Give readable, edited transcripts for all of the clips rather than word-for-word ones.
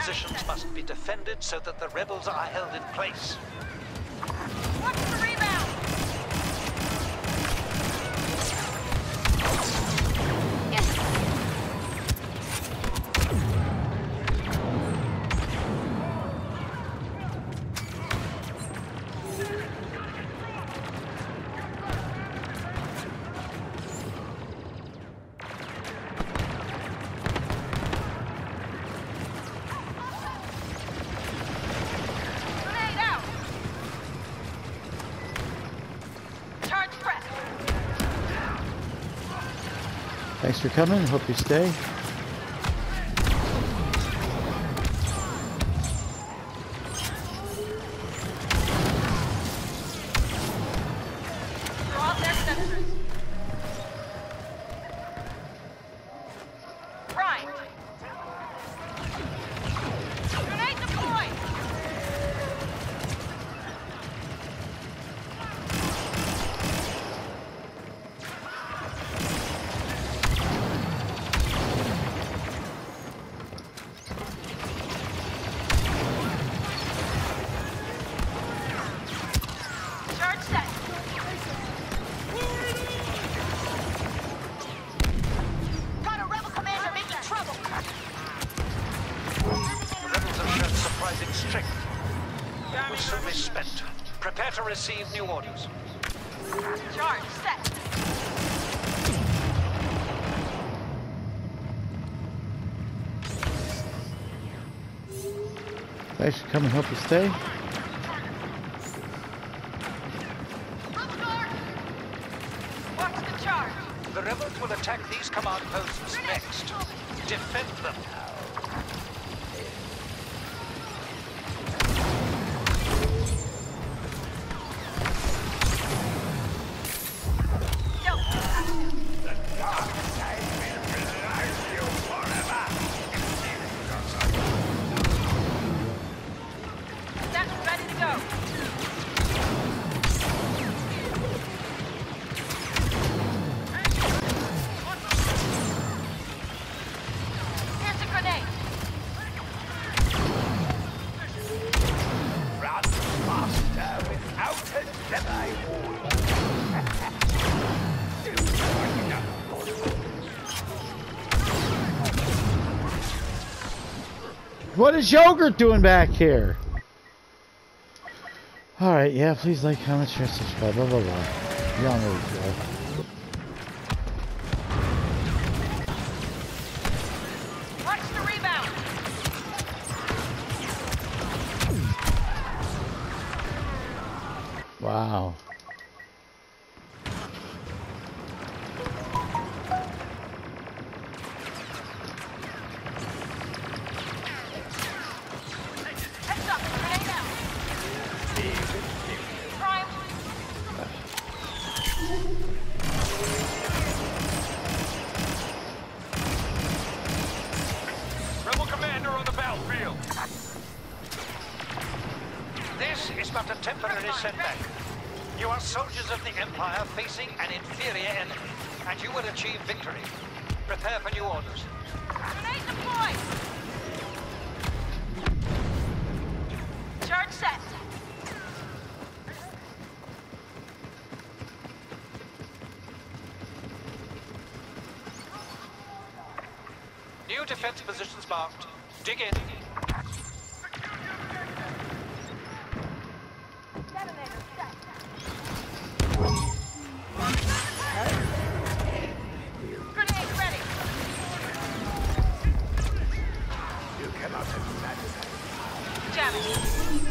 positions must be defended so that the rebels are held in place. Watch the rebound! Yes. Thanks for coming. Hope you stay. Prepare to receive new orders. Charge set. Thanks for coming. Hope you stay. Watch the charge. The rebels will attack these command posts next. Defend them. What is Yogurt doing back here? Alright, yeah, please like, comment, share, subscribe, blah, blah, blah. Y'all know the drill. Watch the rebound. Wow. Rebel commander on the battlefield. This is not a temporary setback. You are soldiers of the Empire facing an inferior enemy, and you will achieve victory. Prepare for new orders. Grenade deployed. Charge set. New defense positions marked. Dig in. Grenade ready. You cannot imagine. Jamming.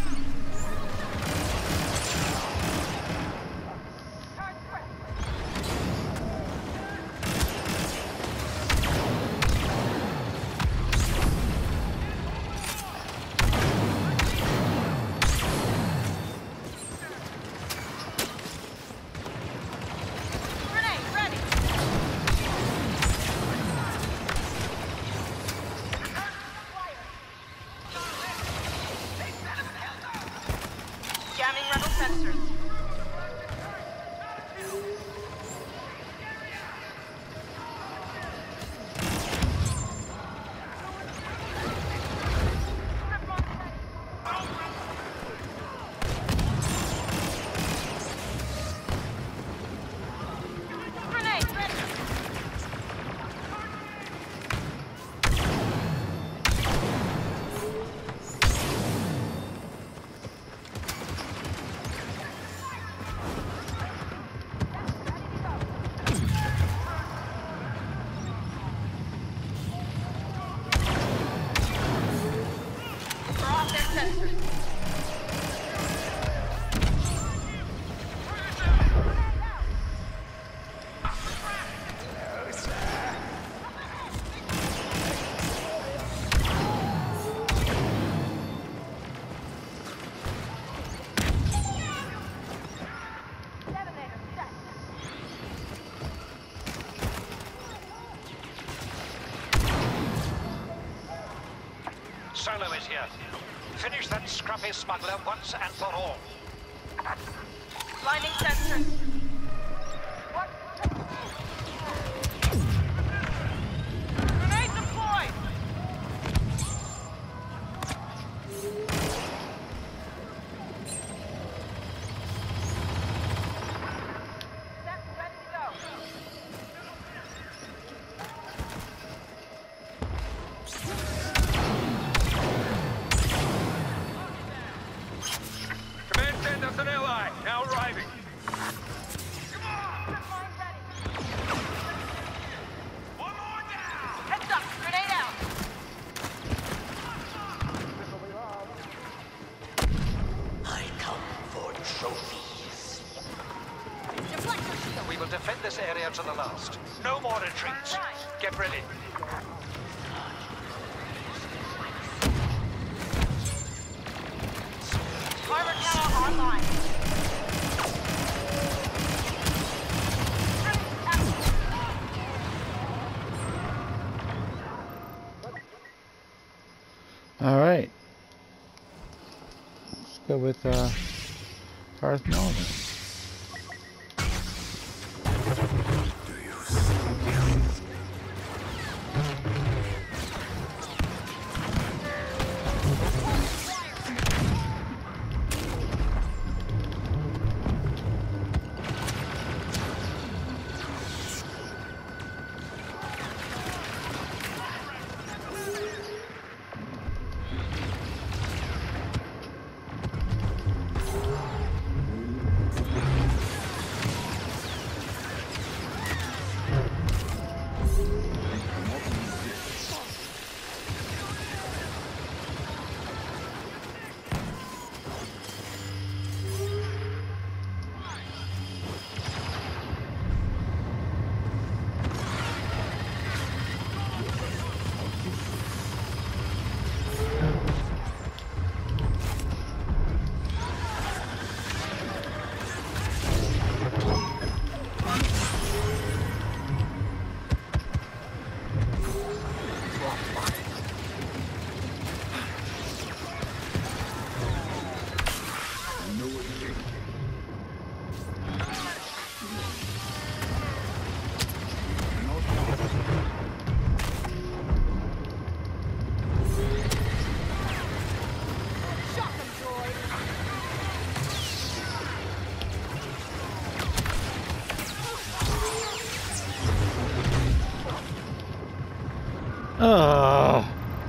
Jamming rebel sensors. Solo is here. Finish that scruffy smuggler once and for all. Blinding sensors. Grenade deployed! Set, ready to go. Command send us an ally. Now arriving. Heads up, grenade out. I come for trophies. Deflector shield. We will defend this area to the last. No more retreats. Get ready. Armor tower online. All right. Let's go with Darth Maul. Do you see? Oh,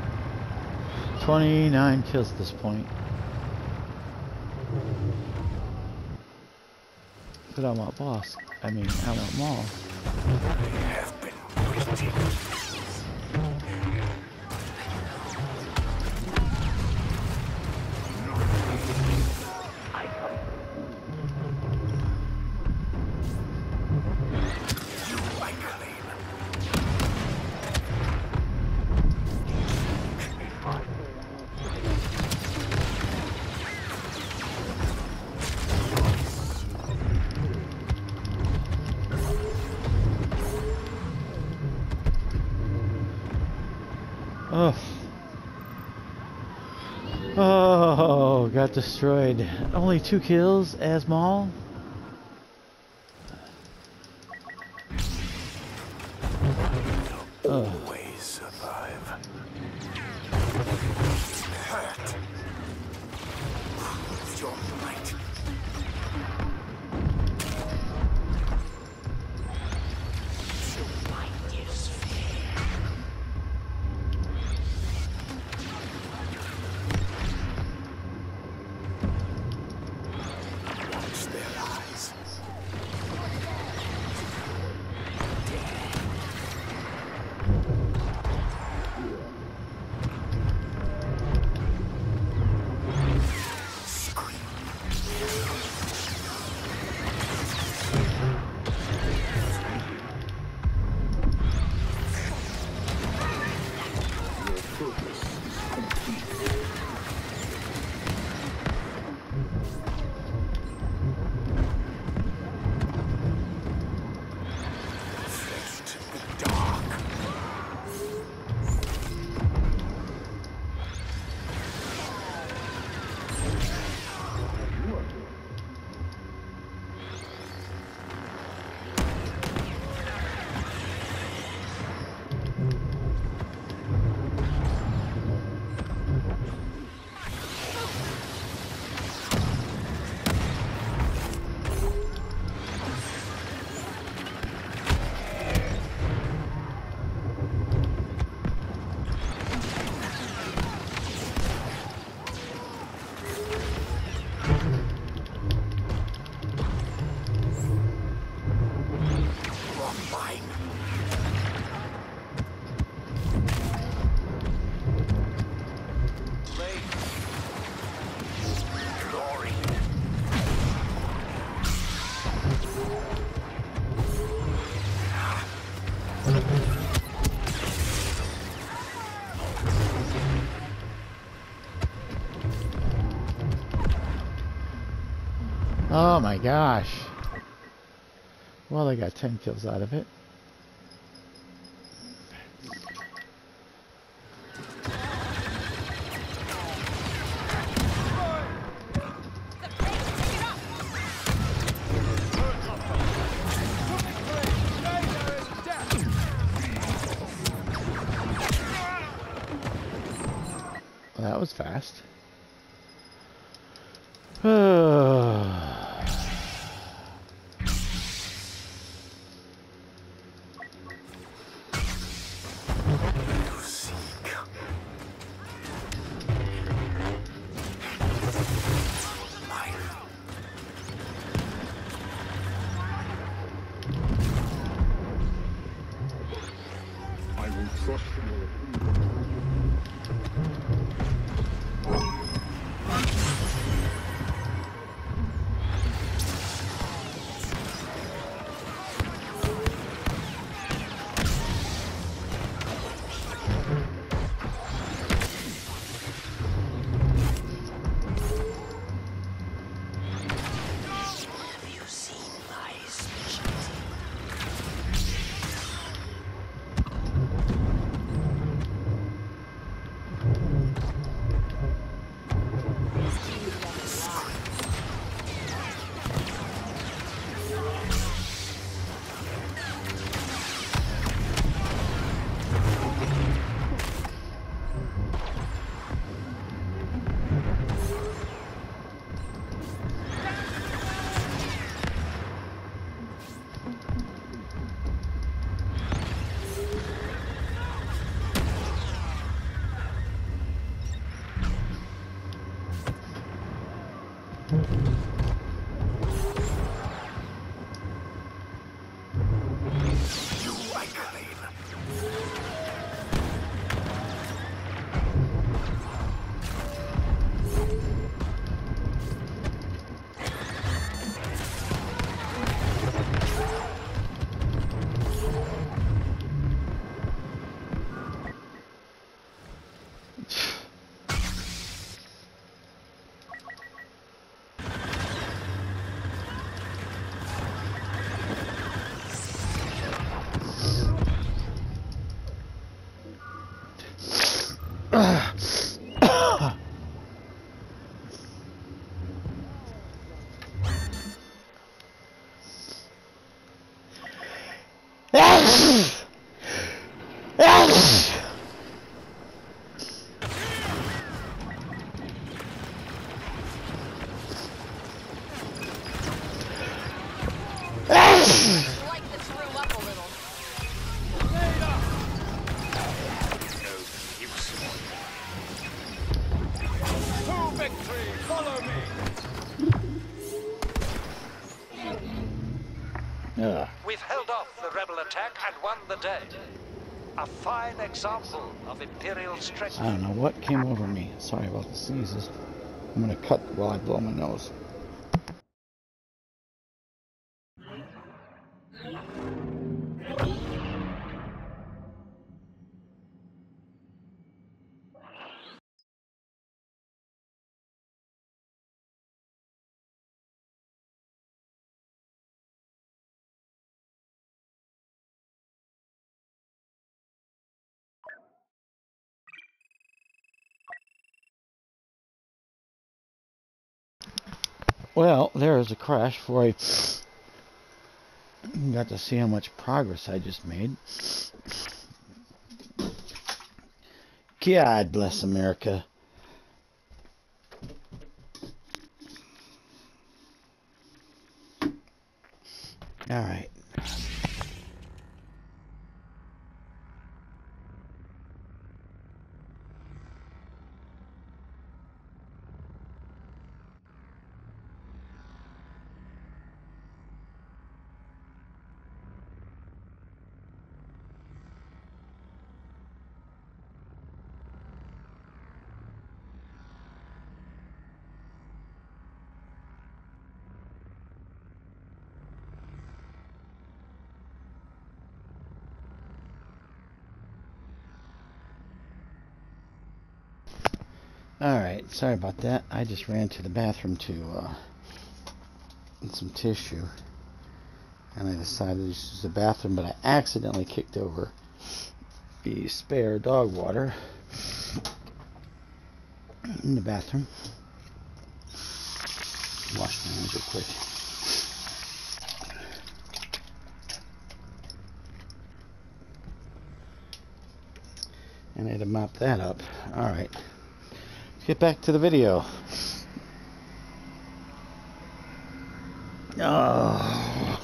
29 kills at this point. But I want boss. I mean, I want Maul. Have been waiting. Oh. Oh, got destroyed. Only 2 kills as Maul. Always survive. Hurt. Prove your might. Your might is fair. Watch their Oh my gosh. Well, I got 10 kills out of it. Well, that was fast. To seek. Mine. I will trust your Have you seen my specialty? You I claim. Like this room up a little. To victory! Follow me! Ugh. We've held off the rebel attack and won the day. A fine example of Imperial strength. I don't know what came over me. Sorry about the sneezes. I'm gonna cut while I blow my nose. Well, there is a crash before I got to see how much progress I just made. God bless America. All right. All right. Sorry about that. I just ran to the bathroom to and some tissue. And I decided to use the bathroom, but I accidentally kicked over the spare dog water in the bathroom. Wash my hands real quick. And I had to mop that up. Alright. Let's get back to the video. Oh.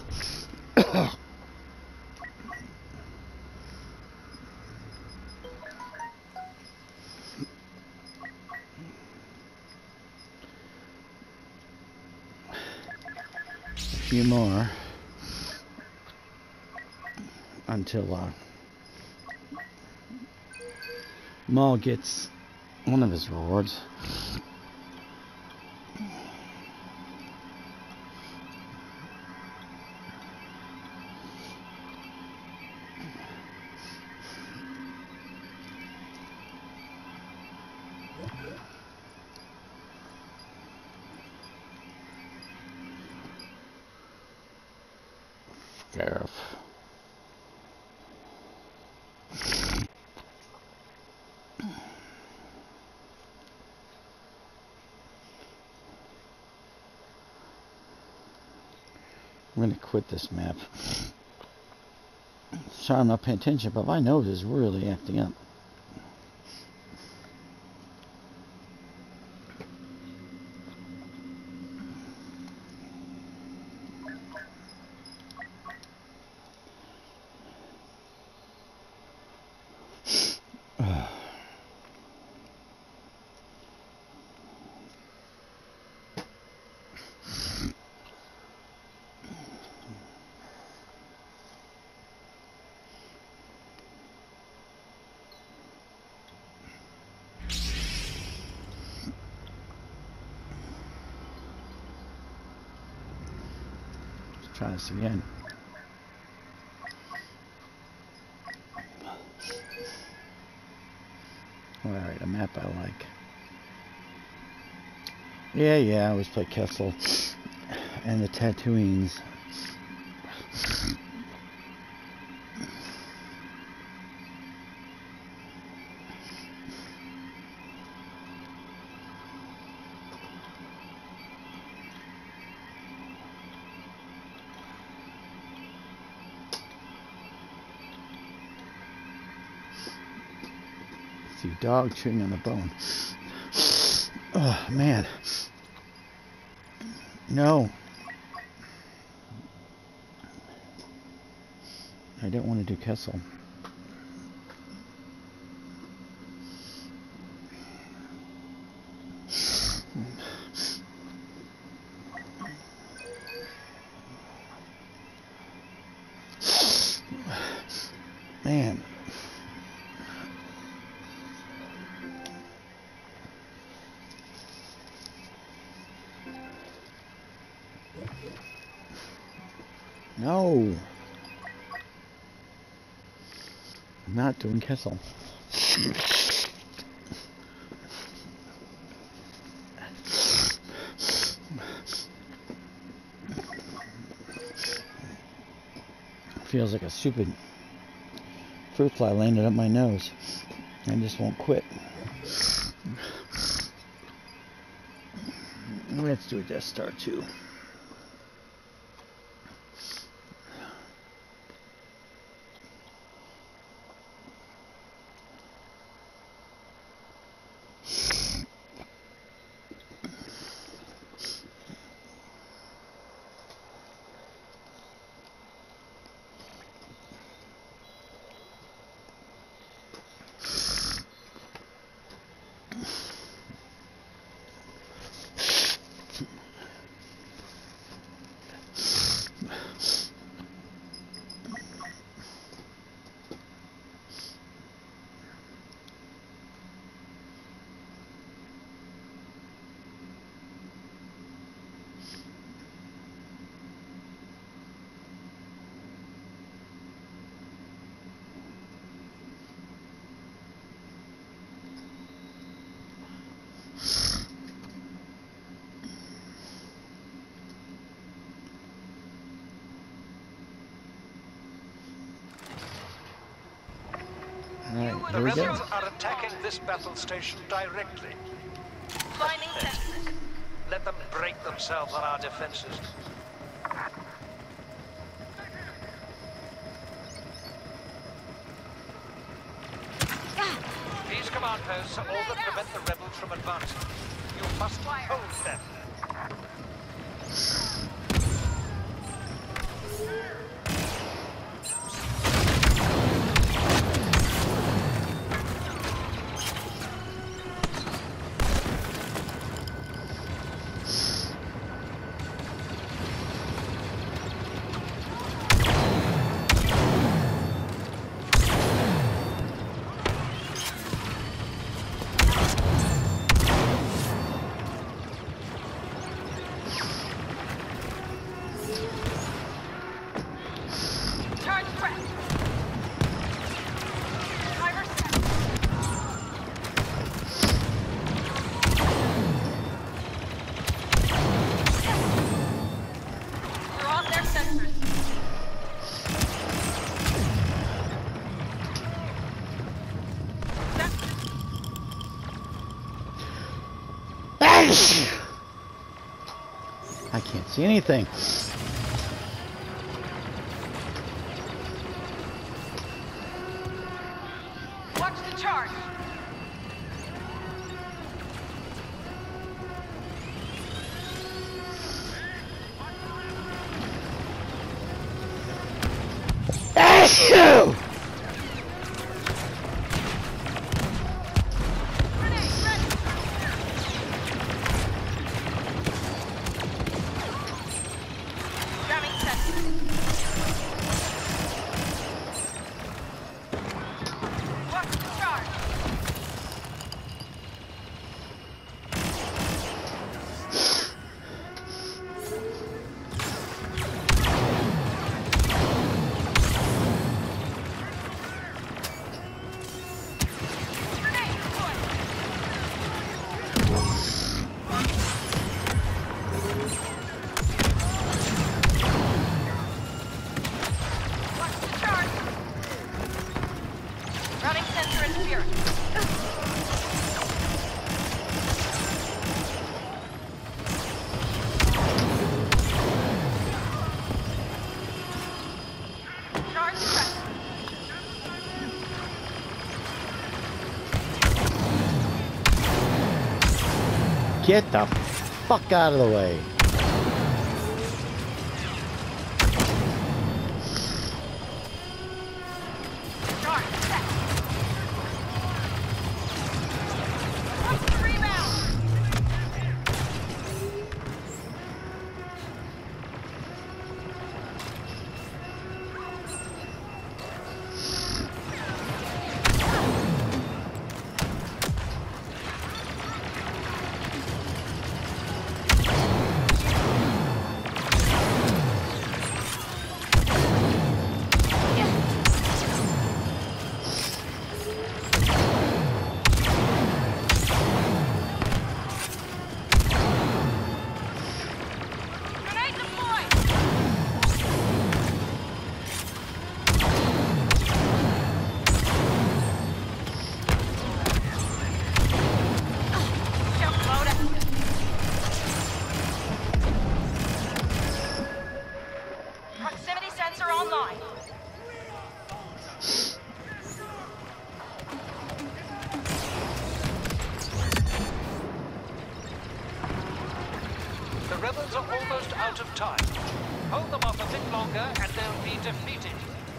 A few more until Maul gets one of his rewards. Gareth. I'm going to quit this map. Sorry I'm not paying attention, but my nose is really acting up. Try this again. Alright, a map I like. Yeah, I always play Kessel and the Tatooines. See, dog chewing on the bone. Oh, man. No. I didn't want to do Kessel. Man. No. I'm not doing Kessel. Feels like a stupid fruit fly landed up my nose. I just won't quit. Let's do a Death Star 2. Here The we go. rebels are attacking this battle station directly. Finding sensors. Let them break themselves on our defenses. These command posts are all that prevent the rebels from advancing. You must hold them. Charge press. Timer set. We're on their sensors. I can't see anything. Watch the charge. Achoo! Grenade ready. Jamming sensors. Watch the charge. Grenade deployed. Watch the charge. Running sensor interference. Charge press. Get the fuck out of the way. Charge set. Watch the rebound. Grenade deployed. Jump mode active. Proximity sensor online. The rebels are almost out of time. Hold them off a bit longer and they'll be defeated.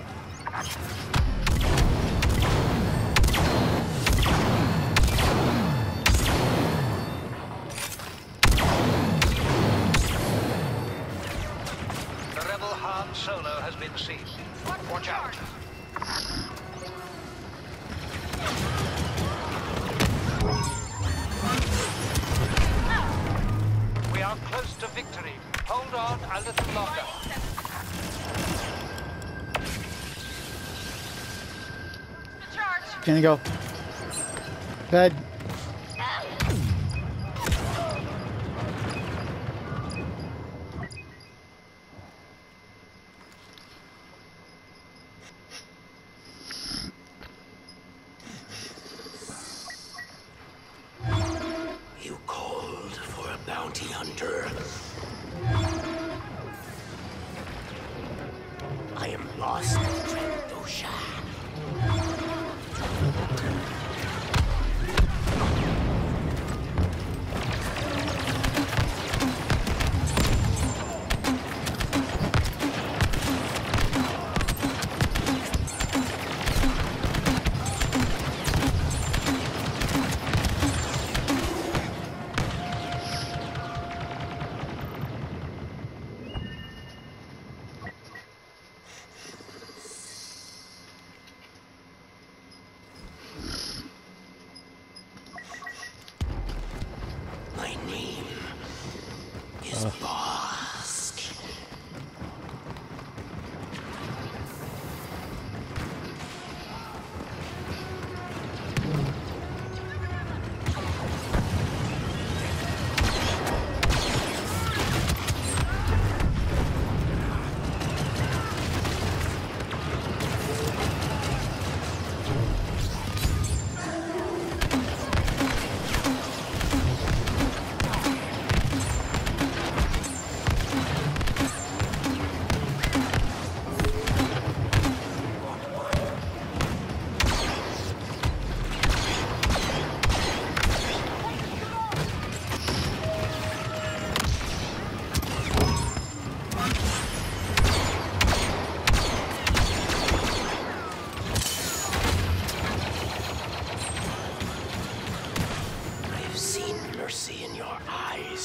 The rebel Han Solo has been seen. Watch out. We are close to victory. Hold on a little longer. The charge. Can you go? Bed. Bosk. I've seen mercy in your eyes.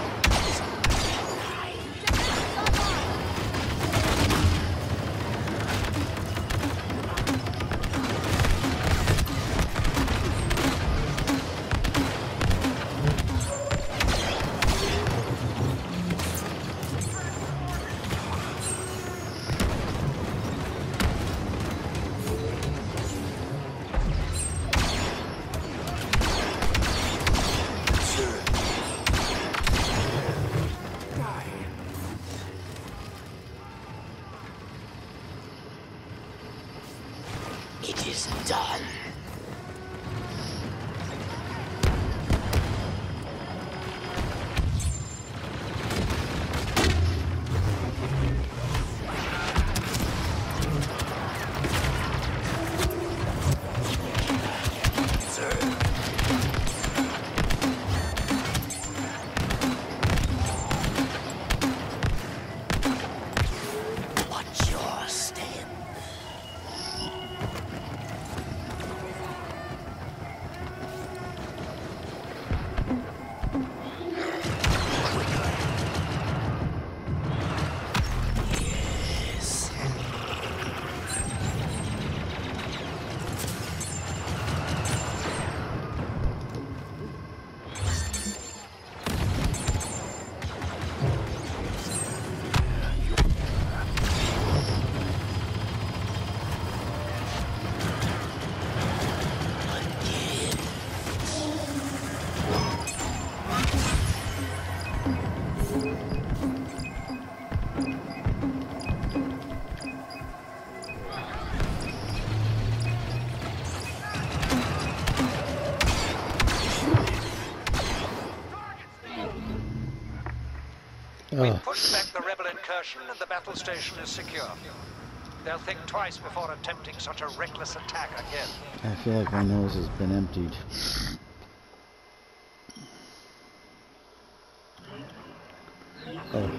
It is done. Watch your step. Yes. We've pushed back the rebel incursion and the battle station is secure. They'll think twice before attempting such a reckless attack again. I feel like my nose has been emptied. Oh.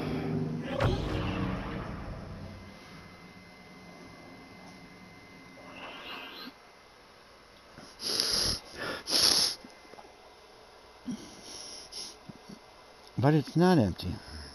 But it's not empty.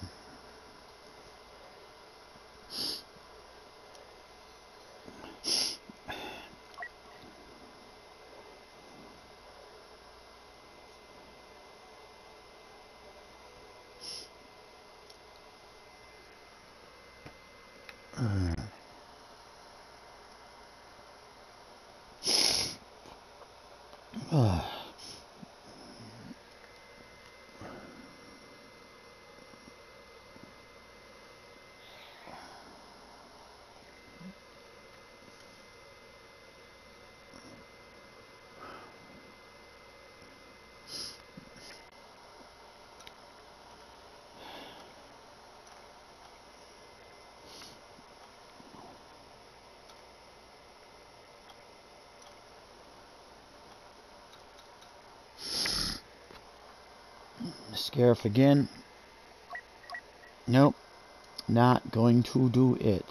Scarif again. Nope. Not going to do it.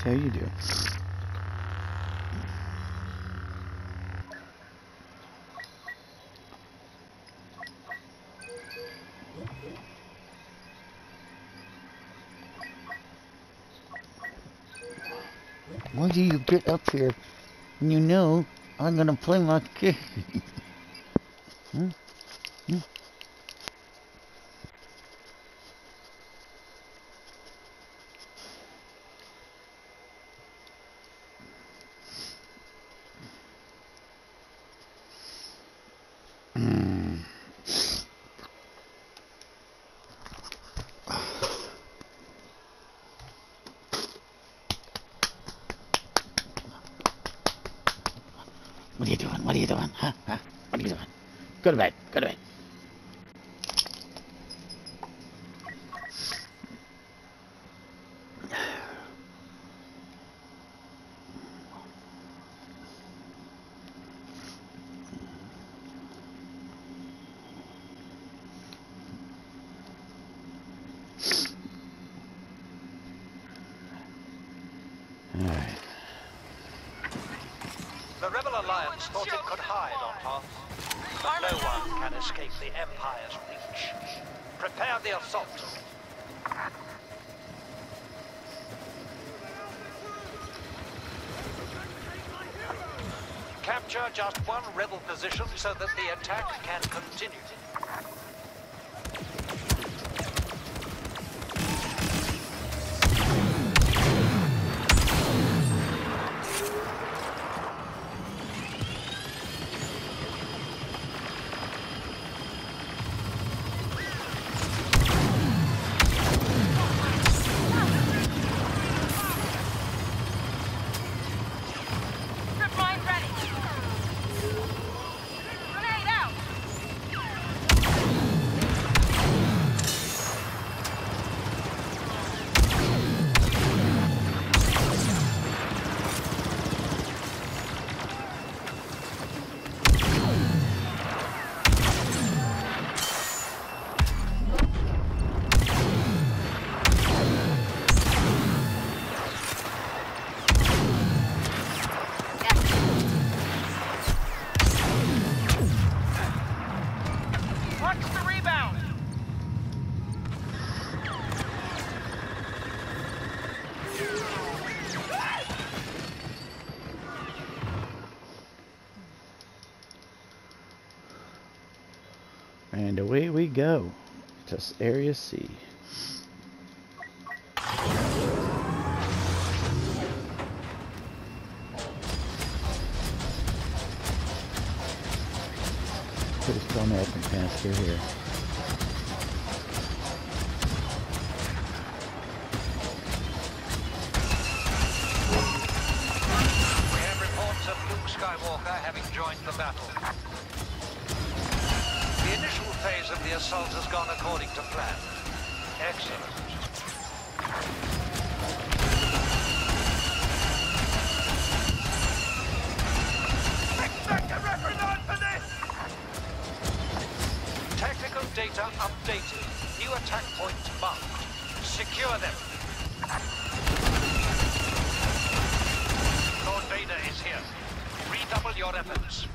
tell you do. Why do you get up here when you know I'm gonna play my game? Hmm? Hmm? What are you doing? What are you doing? Huh? Huh? What are you doing? Go to bed. Go to bed. All right. The Rebel Alliance thought it could hide on Hoth, but no one can escape the Empire's reach. Prepare the assault. Capture just one rebel position so that the attack can continue. Strip mine ready. Grenade out. Watch the rebound. And away we go to Area C. Put a Storm American canister here. We have reports of Luke Skywalker having joined the battle. The initial phase of the assault has gone according to plan. Excellent. Tactical data updated. New attack points marked. Secure them. Lord Vader is here. Redouble your efforts.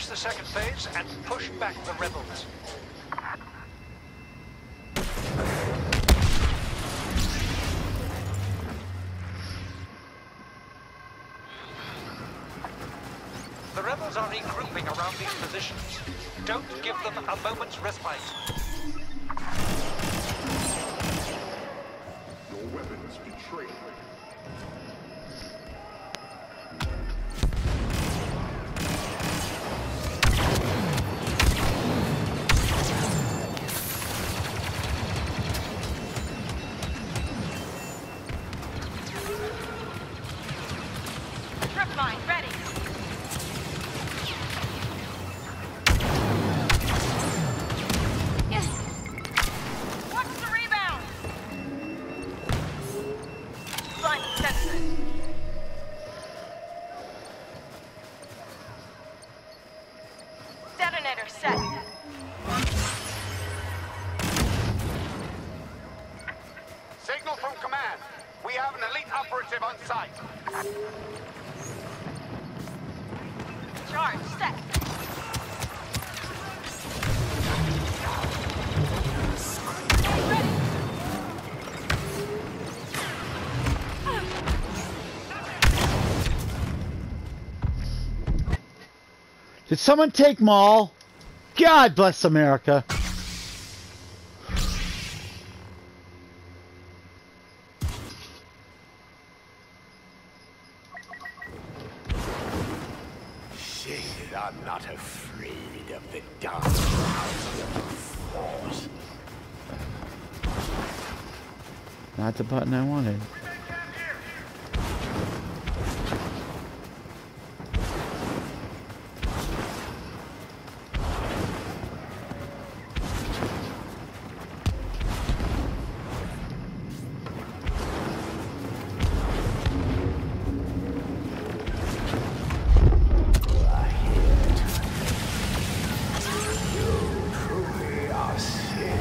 Finish the second phase and push back the rebels. The rebels are regrouping around these positions. Don't give them a moment's respite. Your weapons betray. Trip mine ready. Watch the rebound. Blind sensors. Detonator set. Signal from command. We have an elite operative on site. Charge set. Ready. Did someone take Maul? God bless America. Shit, I'm not afraid of the dark powers of the Force. Not the button I wanted. Truly are sin.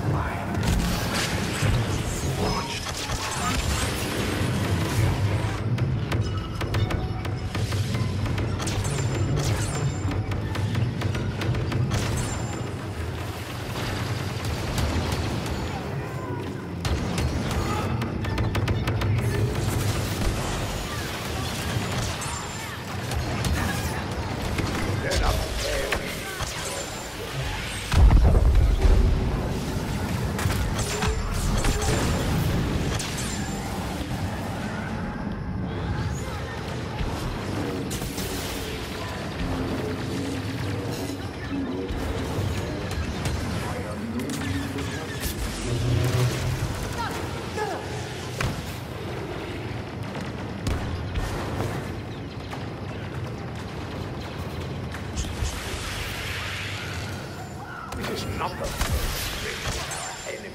is not the enemy.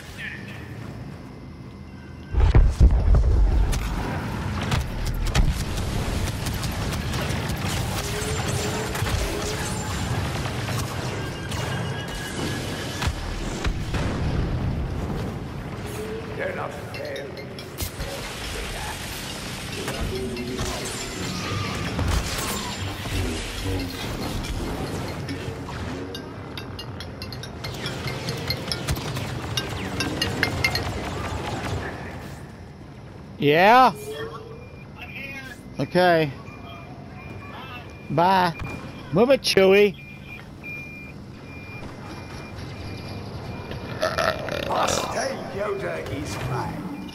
They're not fair. Yeah? Okay. Bye. Move it, Chewie. Master Yoda is fine.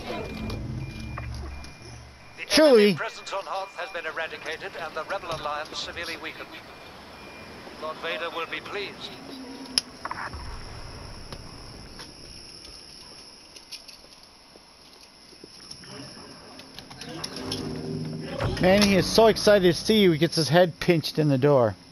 The Chewie. enemy presence on Hoth has been eradicated and the Rebel Alliance severely weakened. Lord Vader will be pleased. Man, he is so excited to see you. He gets his head pinched in the door.